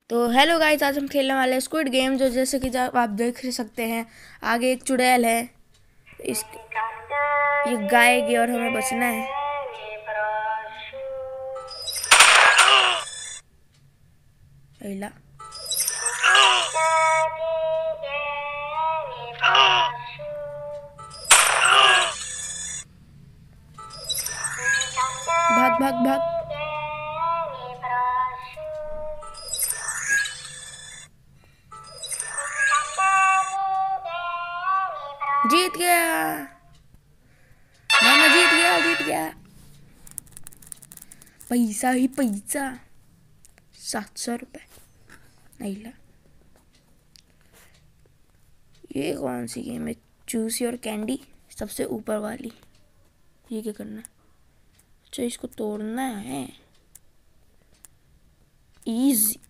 तो hello guys, आज हम खेलने वाले हैं स्क्विड गेम। जो जैसे कि आप देख सकते हैं, आगे एक चुड़ैल है। इस ये गाएगी और हमें बचना है। अला भाग भाग भाग। जीत गया, मैं जीत गया, जीत गया। पैसा ही पैसा, 700 रुपये। नहीं, ये कौन सी गेम है? चूज योर कैंडी, सबसे ऊपर वाली। ये क्या करना है? अच्छा, इसको तोड़ना है। इजी।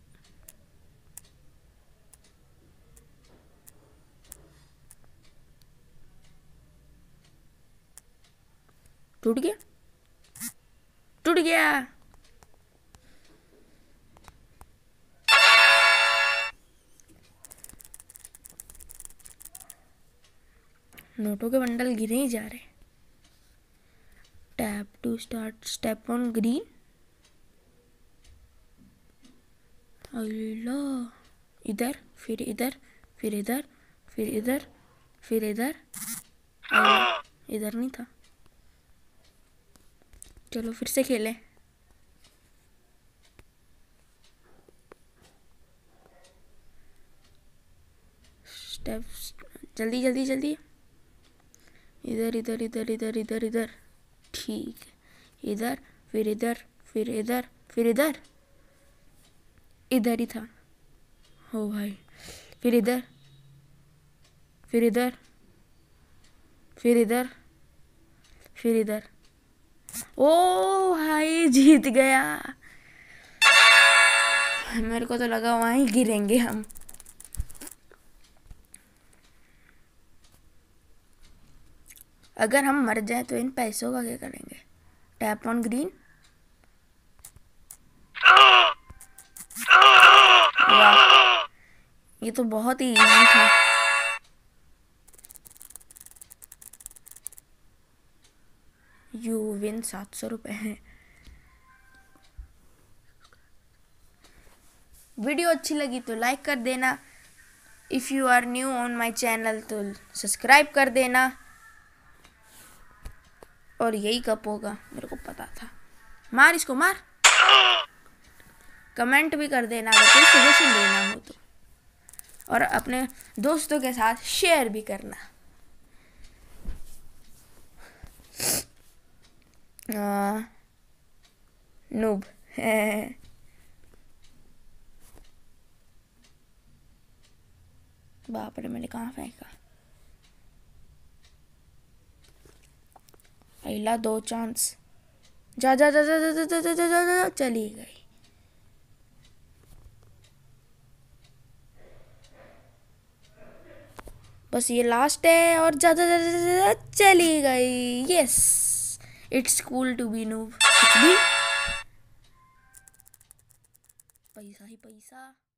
टूट गया, टूट गया। नोटों के बंडल गिरे ही जा रहे। Tap to start, step on green. Allah, इधर फिर इधर, फिर इधर, फिर इधर, फिर इधर। इधर नहीं था। चलो फिर से खेलें। स्टेप, जल्दी जल्दी जल्दी। इधर इधर इधर इधर इधर इधर। ठीक है, इधर फिर इधर, फिर इधर, फिर इधर। इधर ही था। हो भाई, फिर इधर, फिर इधर, फिर इधर, फिर इधर। ओ भाई, जीत गया। मेरे को तो लगा वहीं गिरेंगे हम। अगर हम मर जाए तो इन पैसों का क्या करेंगे? Tap on green. वाह, ये तो बहुत ही इजी था। यू विन 700 रुपये हैं। वीडियो अच्छी लगी तो लाइक कर देना। If you are new on my channel तो सब्सक्राइब कर देना। और यही कप होगा, मेरे को पता था। मार इसको, मार। कमेंट भी कर देना अगर कोई सजेशन देना हो तो, और अपने दोस्तों के साथ शेयर भी करना। नूब। बाप रे, मैंने कहाँ फेंका? पहला 2 चांस। जा जा जा जा जा जा जा जा जा जा, चली गई। बस ये लास्ट है, और जा जा जा जा जा, चली गई। Yes, it's cool to be noob. कुछ भी, पैसा ही पैसा।